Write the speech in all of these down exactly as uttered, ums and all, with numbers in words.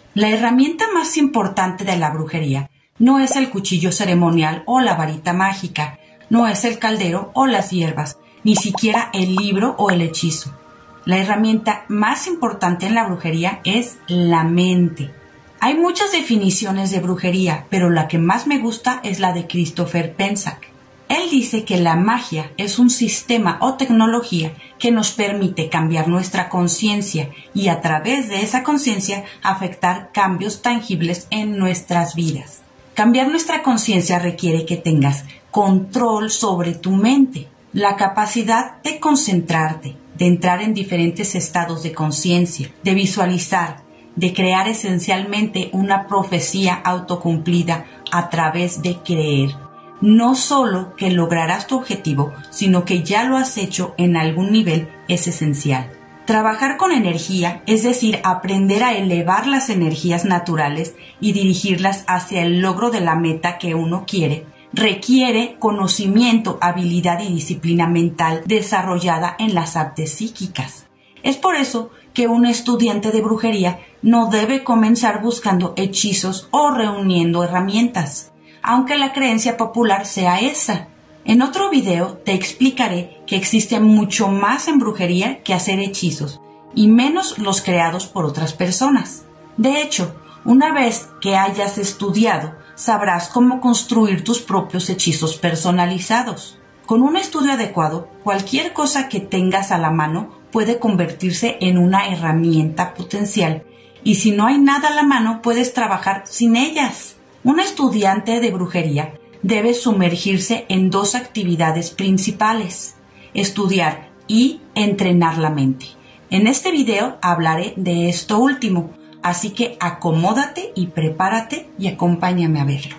La herramienta más importante de la brujería no es el cuchillo ceremonial o la varita mágica, no es el caldero o las hierbas, ni siquiera el libro o el hechizo. La herramienta más importante en la brujería es la mente. Hay muchas definiciones de brujería, pero la que más me gusta es la de Christopher Penczak. Él dice que la magia es un sistema o tecnología que nos permite cambiar nuestra conciencia y a través de esa conciencia afectar cambios tangibles en nuestras vidas. Cambiar nuestra conciencia requiere que tengas control sobre tu mente, la capacidad de concentrarte, de entrar en diferentes estados de conciencia, de visualizar, de crear esencialmente una profecía autocumplida a través de creer. No solo que lograrás tu objetivo, sino que ya lo has hecho en algún nivel es esencial. Trabajar con energía, es decir, aprender a elevar las energías naturales y dirigirlas hacia el logro de la meta que uno quiere, requiere conocimiento, habilidad y disciplina mental desarrollada en las artes psíquicas. Es por eso que un estudiante de brujería no debe comenzar buscando hechizos o reuniendo herramientas, aunque la creencia popular sea esa. En otro video te explicaré que existe mucho más en brujería que hacer hechizos, y menos los creados por otras personas. De hecho, una vez que hayas estudiado, sabrás cómo construir tus propios hechizos personalizados. Con un estudio adecuado, cualquier cosa que tengas a la mano puede convertirse en una herramienta potencial, y si no hay nada a la mano, puedes trabajar sin ellas. Un estudiante de brujería debe sumergirse en dos actividades principales: estudiar y entrenar la mente. En este video hablaré de esto último, así que acomódate y prepárate y acompáñame a verlo.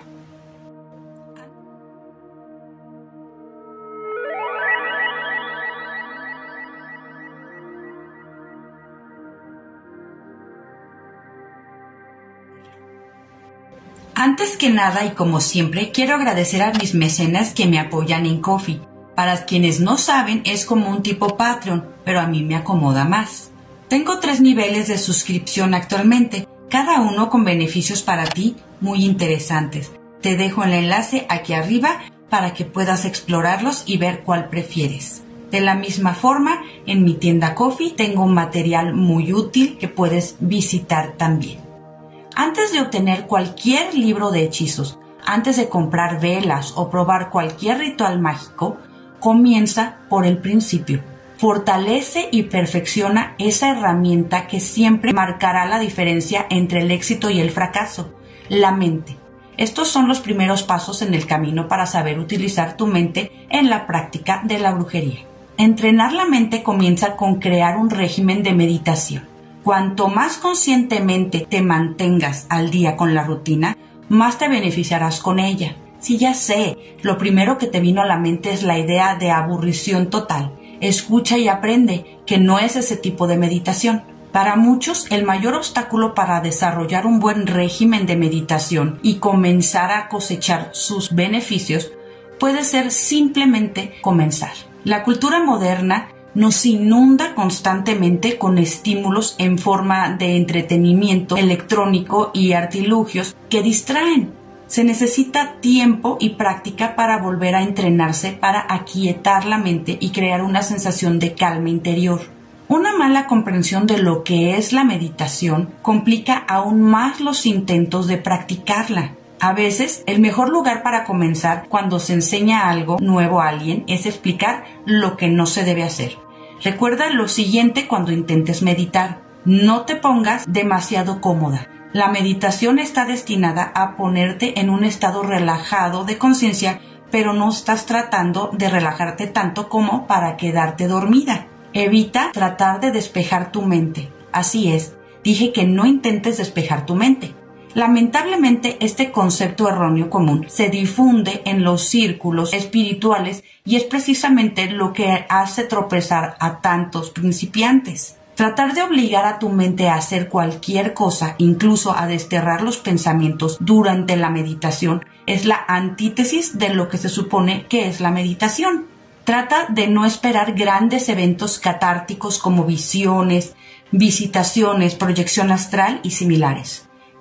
Antes que nada y como siempre, quiero agradecer a mis mecenas que me apoyan en Ko-fi. Para quienes no saben, es como un tipo Patreon, pero a mí me acomoda más. Tengo tres niveles de suscripción actualmente, cada uno con beneficios para ti muy interesantes. Te dejo el enlace aquí arriba para que puedas explorarlos y ver cuál prefieres. De la misma forma, en mi tienda Ko-fi tengo un material muy útil que puedes visitar también. Antes de obtener cualquier libro de hechizos, antes de comprar velas o probar cualquier ritual mágico, comienza por el principio. Fortalece y perfecciona esa herramienta que siempre marcará la diferencia entre el éxito y el fracaso, la mente. Estos son los primeros pasos en el camino para saber utilizar tu mente en la práctica de la brujería. Entrenar la mente comienza con crear un régimen de meditación. Cuanto más conscientemente te mantengas al día con la rutina, más te beneficiarás con ella. Sí, ya sé, lo primero que te vino a la mente es la idea de aburrición total. Escucha y aprende que no es ese tipo de meditación. Para muchos, el mayor obstáculo para desarrollar un buen régimen de meditación y comenzar a cosechar sus beneficios puede ser simplemente comenzar. La cultura moderna nos inunda constantemente con estímulos en forma de entretenimiento electrónico y artilugios que distraen. Se necesita tiempo y práctica para volver a entrenarse, para aquietar la mente y crear una sensación de calma interior. Una mala comprensión de lo que es la meditación complica aún más los intentos de practicarla. A veces, el mejor lugar para comenzar cuando se enseña algo nuevo a alguien es explicar lo que no se debe hacer. Recuerda lo siguiente cuando intentes meditar: no te pongas demasiado cómoda. La meditación está destinada a ponerte en un estado relajado de conciencia, pero no estás tratando de relajarte tanto como para quedarte dormida. Evita tratar de despejar tu mente. Así es, dije que no intentes despejar tu mente. Lamentablemente, este concepto erróneo común se difunde en los círculos espirituales y es precisamente lo que hace tropezar a tantos principiantes. Tratar de obligar a tu mente a hacer cualquier cosa, incluso a desterrar los pensamientos durante la meditación, es la antítesis de lo que se supone que es la meditación. Trata de no esperar grandes eventos catárticos como visiones, visitaciones, proyección astral y similares.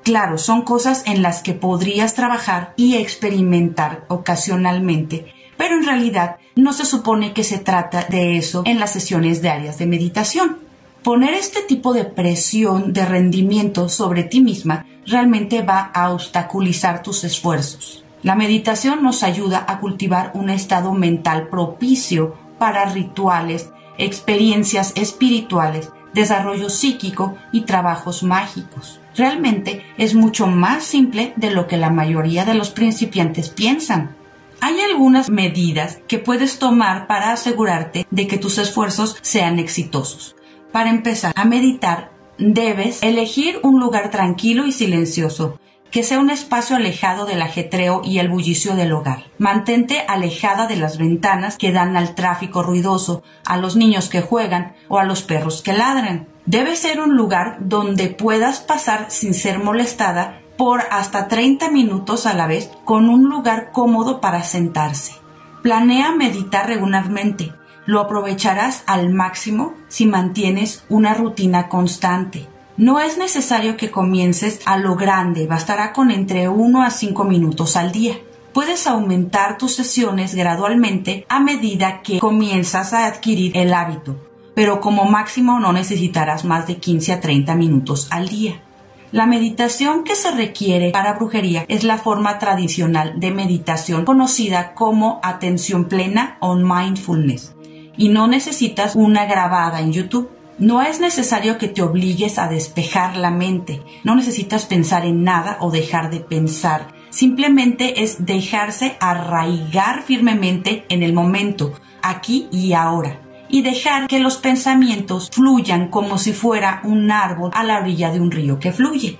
Claro, son cosas en las que podrías trabajar y experimentar ocasionalmente, pero en realidad no se supone que se trata de eso en las sesiones diarias de meditación. Poner este tipo de presión de rendimiento sobre ti misma realmente va a obstaculizar tus esfuerzos. La meditación nos ayuda a cultivar un estado mental propicio para rituales, experiencias espirituales, desarrollo psíquico y trabajos mágicos. Realmente es mucho más simple de lo que la mayoría de los principiantes piensan. Hay algunas medidas que puedes tomar para asegurarte de que tus esfuerzos sean exitosos. Para empezar a meditar, debes elegir un lugar tranquilo y silencioso, que sea un espacio alejado del ajetreo y el bullicio del hogar. Mantente alejada de las ventanas que dan al tráfico ruidoso, a los niños que juegan o a los perros que ladran. Debe ser un lugar donde puedas pasar sin ser molestada por hasta treinta minutos a la vez, con un lugar cómodo para sentarse. Planea meditar regularmente. Lo aprovecharás al máximo si mantienes una rutina constante. No es necesario que comiences a lo grande, bastará con entre uno a cinco minutos al día. Puedes aumentar tus sesiones gradualmente a medida que comienzas a adquirir el hábito, pero como máximo no necesitarás más de quince a treinta minutos al día. La meditación que se requiere para brujería es la forma tradicional de meditación conocida como atención plena o mindfulness, y no necesitas una grabada en YouTube. No es necesario que te obligues a despejar la mente, no necesitas pensar en nada o dejar de pensar, simplemente es dejarse arraigar firmemente en el momento, aquí y ahora, y dejar que los pensamientos fluyan como si fuera un árbol a la orilla de un río que fluye.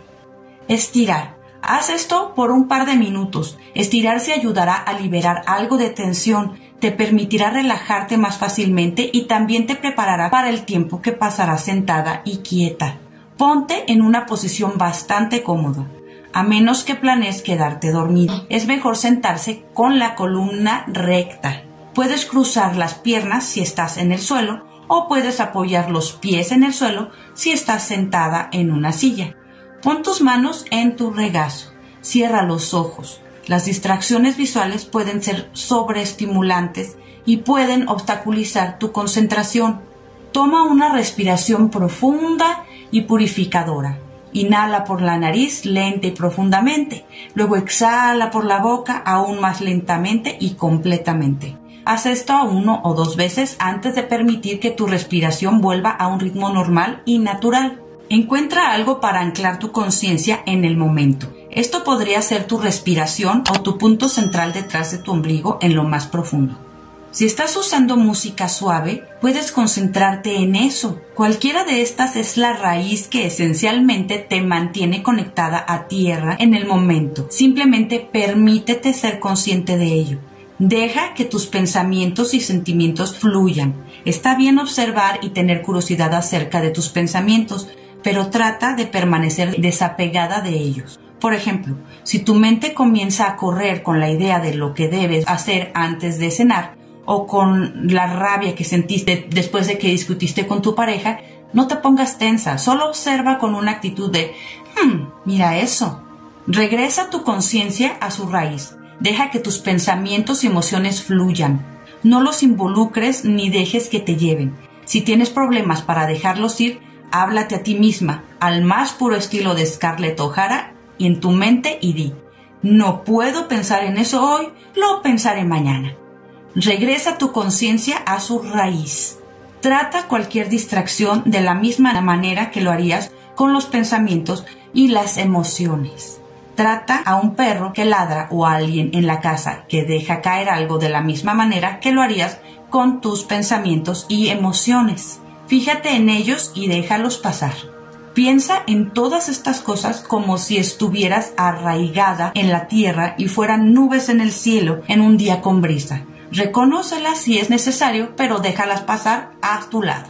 Estirar. Haz esto por un par de minutos. Estirarse ayudará a liberar algo de tensión, te permitirá relajarte más fácilmente y también te preparará para el tiempo que pasarás sentada y quieta. Ponte en una posición bastante cómoda. A menos que planees quedarte dormido, es mejor sentarse con la columna recta. Puedes cruzar las piernas si estás en el suelo o puedes apoyar los pies en el suelo si estás sentada en una silla. Pon tus manos en tu regazo. Cierra los ojos. Las distracciones visuales pueden ser sobreestimulantes y pueden obstaculizar tu concentración. Toma una respiración profunda y purificadora. Inhala por la nariz lenta y profundamente. Luego exhala por la boca aún más lentamente y completamente. Haz esto uno o dos veces antes de permitir que tu respiración vuelva a un ritmo normal y natural. Encuentra algo para anclar tu conciencia en el momento. Esto podría ser tu respiración o tu punto central detrás de tu ombligo en lo más profundo. Si estás usando música suave, puedes concentrarte en eso. Cualquiera de estas es la raíz que esencialmente te mantiene conectada a tierra en el momento. Simplemente permítete ser consciente de ello. Deja que tus pensamientos y sentimientos fluyan. Está bien observar y tener curiosidad acerca de tus pensamientos, pero trata de permanecer desapegada de ellos. Por ejemplo, si tu mente comienza a correr con la idea de lo que debes hacer antes de cenar, o con la rabia que sentiste después de que discutiste con tu pareja, no te pongas tensa, solo observa con una actitud de hmm, mira eso. Regresa tu conciencia a su raíz. Deja que tus pensamientos y emociones fluyan. No los involucres ni dejes que te lleven. Si tienes problemas para dejarlos ir, háblate a ti misma, al más puro estilo de Scarlett O'Hara, y en tu mente y di, no puedo pensar en eso hoy, lo pensaré mañana. Regresa tu conciencia a su raíz. Trata cualquier distracción de la misma manera que lo harías con los pensamientos y las emociones. Trata a un perro que ladra o a alguien en la casa que deja caer algo de la misma manera que lo harías con tus pensamientos y emociones. Fíjate en ellos y déjalos pasar. Piensa en todas estas cosas como si estuvieras arraigada en la tierra y fueran nubes en el cielo en un día con brisa. Reconócelas si es necesario, pero déjalas pasar a tu lado.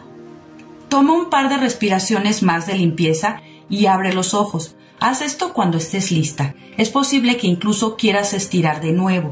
Toma un par de respiraciones más de limpieza y abre los ojos. Haz esto cuando estés lista. Es posible que incluso quieras estirar de nuevo.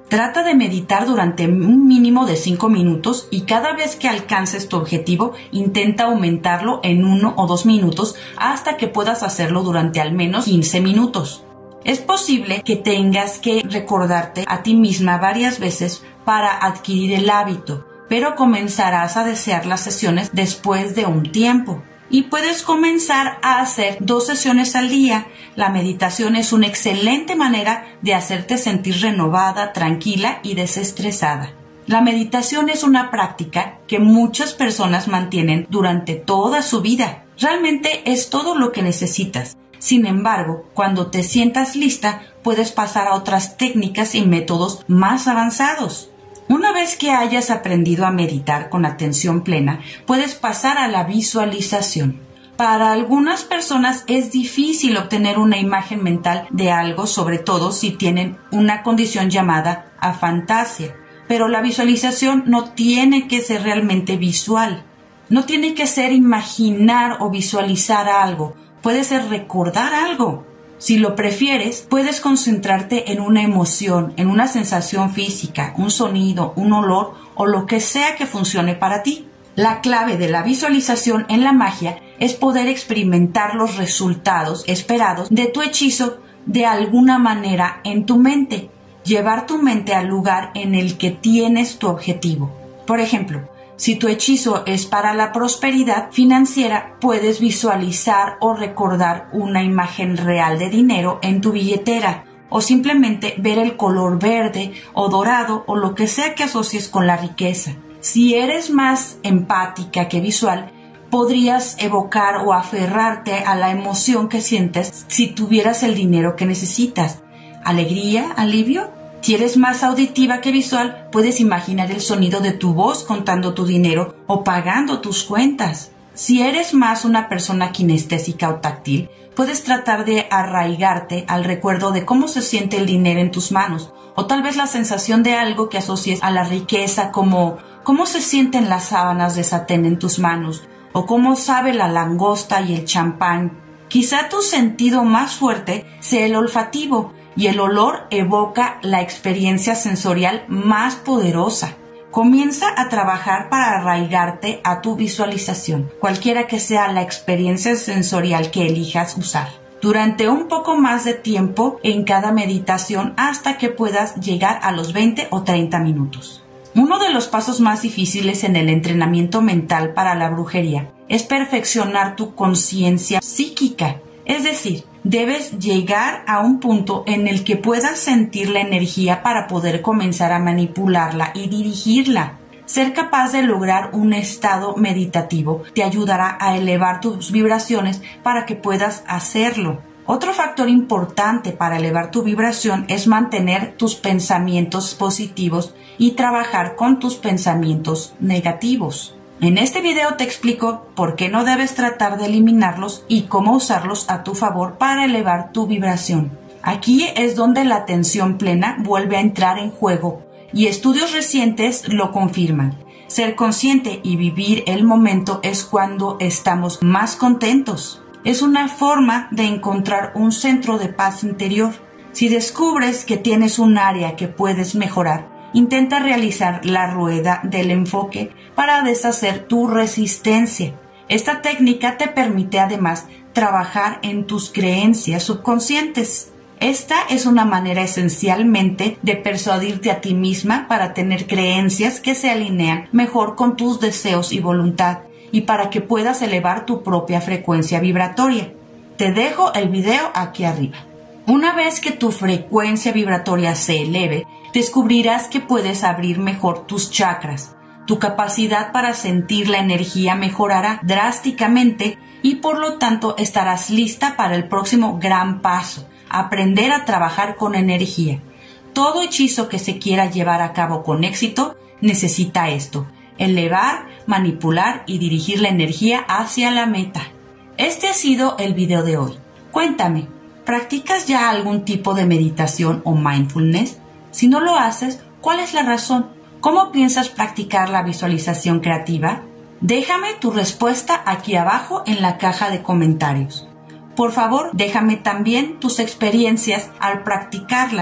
Trata de meditar durante un mínimo de cinco minutos y cada vez que alcances tu objetivo, intenta aumentarlo en uno o dos minutos hasta que puedas hacerlo durante al menos quince minutos. Es posible que tengas que recordarte a ti misma varias veces para adquirir el hábito, pero comenzarás a desear las sesiones después de un tiempo. Y puedes comenzar a hacer dos sesiones al día. La meditación es una excelente manera de hacerte sentir renovada, tranquila y desestresada. La meditación es una práctica que muchas personas mantienen durante toda su vida. Realmente es todo lo que necesitas. Sin embargo, cuando te sientas lista, puedes pasar a otras técnicas y métodos más avanzados. Una vez que hayas aprendido a meditar con atención plena, puedes pasar a la visualización. Para algunas personas es difícil obtener una imagen mental de algo, sobre todo si tienen una condición llamada afantasia. Pero la visualización no tiene que ser realmente visual. No tiene que ser imaginar o visualizar algo. Puede ser recordar algo. Si lo prefieres, puedes concentrarte en una emoción, en una sensación física, un sonido, un olor o lo que sea que funcione para ti. La clave de la visualización en la magia es poder experimentar los resultados esperados de tu hechizo de alguna manera en tu mente. Llevar tu mente al lugar en el que tienes tu objetivo. Por ejemplo, si tu hechizo es para la prosperidad financiera, puedes visualizar o recordar una imagen real de dinero en tu billetera o simplemente ver el color verde o dorado o lo que sea que asocies con la riqueza. Si eres más empática que visual, podrías evocar o aferrarte a la emoción que sientes si tuvieras el dinero que necesitas. ¿Alegría? ¿Alivio? Si eres más auditiva que visual, puedes imaginar el sonido de tu voz contando tu dinero o pagando tus cuentas. Si eres más una persona kinestésica o táctil, puedes tratar de arraigarte al recuerdo de cómo se siente el dinero en tus manos, o tal vez la sensación de algo que asocies a la riqueza, como cómo se sienten las sábanas de satén en tus manos, o cómo sabe la langosta y el champán. Quizá tu sentido más fuerte sea el olfativo, y el olor evoca la experiencia sensorial más poderosa. Comienza a trabajar para arraigarte a tu visualización, cualquiera que sea la experiencia sensorial que elijas usar, durante un poco más de tiempo en cada meditación hasta que puedas llegar a los veinte o treinta minutos. Uno de los pasos más difíciles en el entrenamiento mental para la brujería es perfeccionar tu conciencia psíquica, es decir, debes llegar a un punto en el que puedas sentir la energía para poder comenzar a manipularla y dirigirla. Ser capaz de lograr un estado meditativo te ayudará a elevar tus vibraciones para que puedas hacerlo. Otro factor importante para elevar tu vibración es mantener tus pensamientos positivos y trabajar con tus pensamientos negativos. En este video te explico por qué no debes tratar de eliminarlos y cómo usarlos a tu favor para elevar tu vibración. Aquí es donde la atención plena vuelve a entrar en juego y estudios recientes lo confirman. Ser consciente y vivir el momento es cuando estamos más contentos. Es una forma de encontrar un centro de paz interior. Si descubres que tienes un área que puedes mejorar, intenta realizar la rueda del enfoque para deshacer tu resistencia. Esta técnica te permite además trabajar en tus creencias subconscientes. Esta es una manera esencialmente de persuadirte a ti misma para tener creencias que se alinean mejor con tus deseos y voluntad y para que puedas elevar tu propia frecuencia vibratoria. Te dejo el video aquí arriba. Una vez que tu frecuencia vibratoria se eleve, descubrirás que puedes abrir mejor tus chakras. Tu capacidad para sentir la energía mejorará drásticamente y por lo tanto estarás lista para el próximo gran paso, aprender a trabajar con energía. Todo hechizo que se quiera llevar a cabo con éxito necesita esto: elevar, manipular y dirigir la energía hacia la meta. Este ha sido el video de hoy. Cuéntame, ¿practicas ya algún tipo de meditación o mindfulness? Si no lo haces, ¿cuál es la razón? ¿Cómo piensas practicar la visualización creativa? Déjame tu respuesta aquí abajo en la caja de comentarios. Por favor, déjame también tus experiencias al practicarla.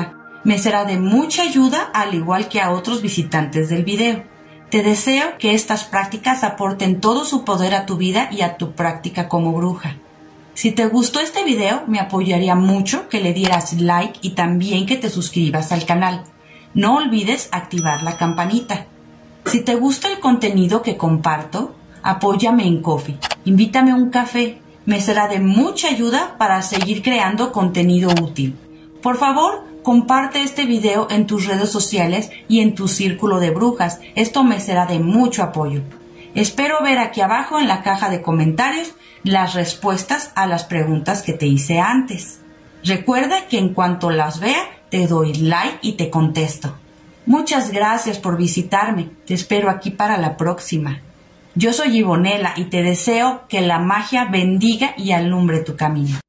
Me será de mucha ayuda al igual que a otros visitantes del video. Te deseo que estas prácticas aporten todo su poder a tu vida y a tu práctica como bruja. Si te gustó este video, me apoyaría mucho que le dieras like y también que te suscribas al canal. No olvides activar la campanita. Si te gusta el contenido que comparto, apóyame en Ko-fi. Invítame un café. Me será de mucha ayuda para seguir creando contenido útil. Por favor, comparte este video en tus redes sociales y en tu círculo de brujas. Esto me será de mucho apoyo. Espero ver aquí abajo en la caja de comentarios las respuestas a las preguntas que te hice antes. Recuerda que en cuanto las vea, te doy like y te contesto. Muchas gracias por visitarme. Te espero aquí para la próxima. Yo soy Ivonela y te deseo que la magia bendiga y alumbre tu camino.